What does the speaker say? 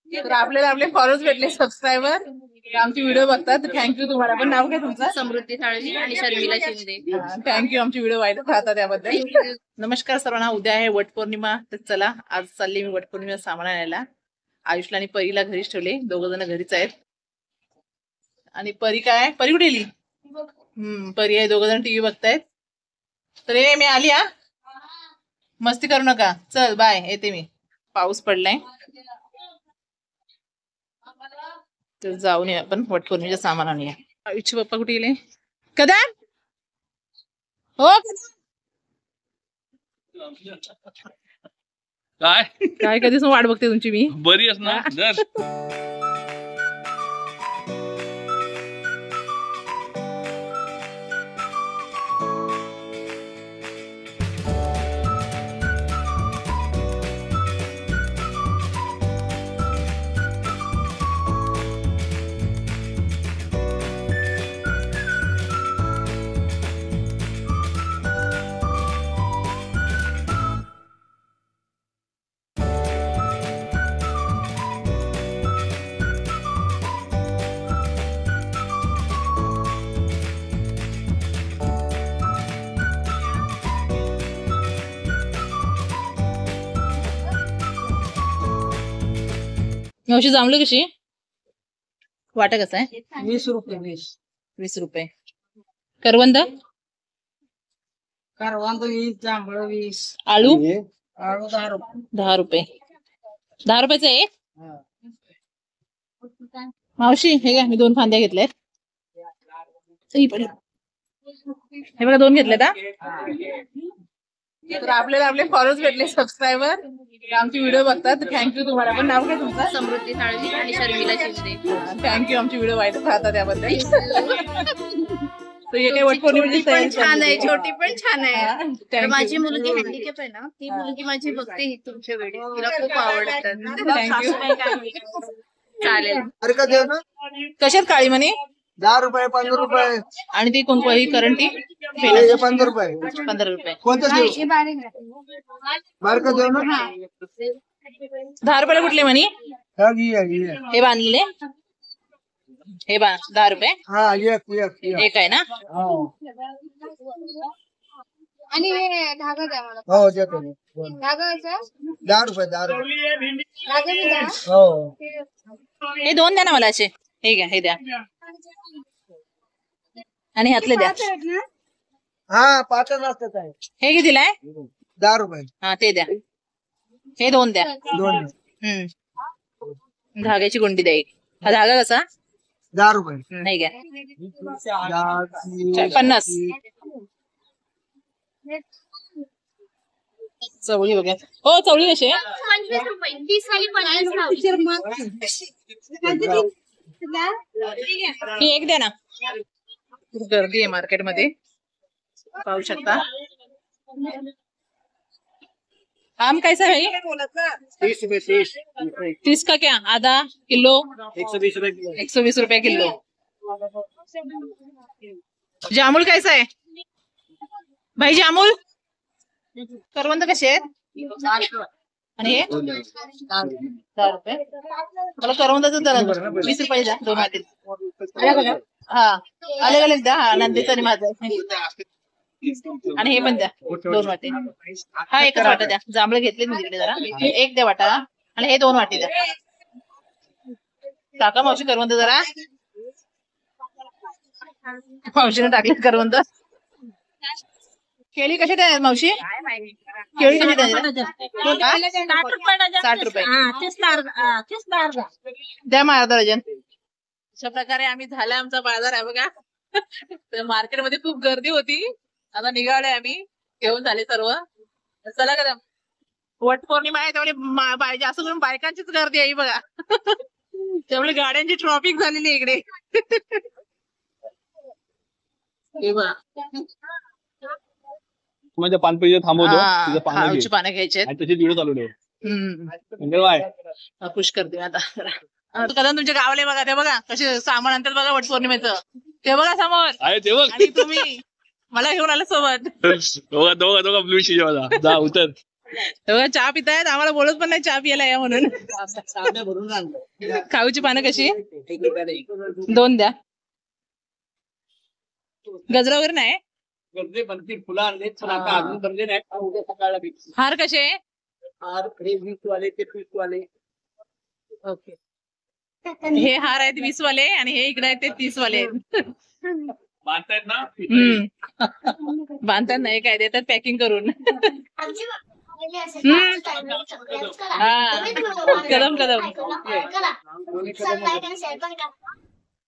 तर आपल्याला आपले फॉलोअर्स भेटले, सबस्क्रायबर आमची व्हिडिओ बघतात. थँक्यू तुम्हाला. पण नाव काय तुमचं? समृद्धी साळवी आणि शर्मिला शिंदे. थँक्यू आमची व्हिडिओ वाईट राहता त्याबद्दल. नमस्कार सर्वांना. उद्या आहे वटपौर्णिमा. तर चला आज चालली मी वटपौर्णिमेचा सामान आणायला. आयुषला आणि परीला घरीच ठेवले, दोघं जण घरीच आहेत. आणि परी काय, परी कुठे गेली? परी आहे, दोघं जण टीव्ही बघतायत. तर ये मी आली. हा मस्ती करू नका. चल बाय, येते मी. पाऊस पडलाय तर जाऊन या आपण वटपौर्णिमेचं सामान आणूया. आयुषचे पप्पा कुठे गेले? कदा हो काय काय कधीच वाट बघते तुमची मी. बरी आहेस ना? मावशी जांभळं कशी वाटा कसं आहे? 20 रुपये 20 रुपये. करवंद करवंद 20 जांभळ 20 आळू आळू 10 रुपये 10 रुपये. 10 रुपयाचं एक. मावशी हे काय, मी 2 फांद्या घेतल्यात. हे बघा 2 घेतल्यात. तर आपल्याला आपले फॉलोअर्स भेटले, सबस्क्रायबर आमची व्हिडिओ बघतात. थँक्यू तुम्हाला. पण नाव काय तुमचं? समृद्धी साळवी आणि शर्मिला शिंदे. थँक्यू आमची व्हिडिओ वाईट राहता त्याबद्दल. तर हे काय वटपौर्णिमेची पण छान आहे, छोटी पण छान आहे. Thank you. माझी मुलगी हँडिकॅप आहे ना, ती मुलगी माझी बघते तुमचे व्हिडिओ, तिला खूप आवडतात. चालेल. कशात काळी म्हणे? 10 रुपये 15 रुपये आणि ती कोणती करंटी? 15 रुपये 15 रुपये. कोणतं देऊ? बारकं देऊ ना? 10 रुपयाला कुठले म्हणे? हा, घे. हे बांधलेले हे 10 रुपये. हा एक एक आहे ना? हो आणि हे धागा द्या मला. हो देतो मी. धागा 10 रुपये 10 रुपये धागा हो. हे 2 द्या ना मला असे. हे घ्या, हे द्या. आणि ह्यातले द्या. हा पातळ असतात आहे. हे कितीला आहे? 10 रुपये. हा ते द्या. हे 2 द्या. 2 धाग्याची गुंडी द्या एक. हा धागा कसा? 10 रुपये. नाही घ्या. 10, 50. चवळी बघा. हो चवळी कशी आहे? 25 रुपये. 30 वाली 50. ही एक द्या ना. खूप गर्दी आहे मार्केटमध्ये, पाहू शकता. आम कैसा है? 30 रुपये 30. 30 का क्या? आधा किलो 120 रुपये किलो. 120 रुपये किलो. जामुल कैसा है भाई? जामुल करवंद कसे आहेत? आणि हे 10 रुपये. मला करवंदाचं दर 20 रुपये द्या. 2 वाटे. हा अलग अलग द्या. हा नंदीचं आणि माझं. आणि हे पण द्या 2 वाटे. हा एकच वाटा द्या. जांभळं घेतले मी तिकडे जरा. एक द्या वाटा. आणि हे 2 वाटे द्या. टाका मावशी करवंद जरा. मावशीने टाकले करवंद. केळी कशी द्या मावशी? केळी कशी द्या? 60 रुपये द्या मला अर्धा डझन. अशा प्रकारे आम्ही झाला आमचा बाजार आहे बघा. तर मार्केटमध्ये खूप गर्दी होती. आता निघालोय आम्ही, घेऊन झाले सर्व. चला करा, वट पौर्णिमा आहे त्यामुळे जास्त करून बायकांचीच गर्दी आहे बघा. त्यामुळे गाड्यांची ट्रॉफिक झालेली इकडे. म्हणजे पानपळी थांबवतो, तिचं पानं घ्यायचे तशी व्हिडिओ चालू ठेव. खुश करते आता. कदा तुमच्या गावाला बघा, ते बघा कसे सामान आणतात बघा वट पौर्णिमेचं. ते बघा समोर आहे ते बघ. आणि तुम्ही मला घेऊन आला सोबत. दोघा ब्लू शिजा जा उतर. तेव्हा चहा पितायत, आम्हाला बोलत पण नाही चहा पियाला या म्हणून. भरून आणलं खाऊची पानं कशी 2 द्या. गजरा वगैरे नाही. गजरे बनतील, फुलं आणले, पण आता अजून बनले नाही. उद्या सकाळला भेटतील. हार कसे? हार हे 20 वाले, ते 30 वाले. ओके. हे हार आहेत 20 वाले आणि हे इकडे आहेत ते 30 वाले. बांधतायत ना बांधतात नाही काय देतात पॅकिंग करून. हा. कदम. दोन्ही कदम.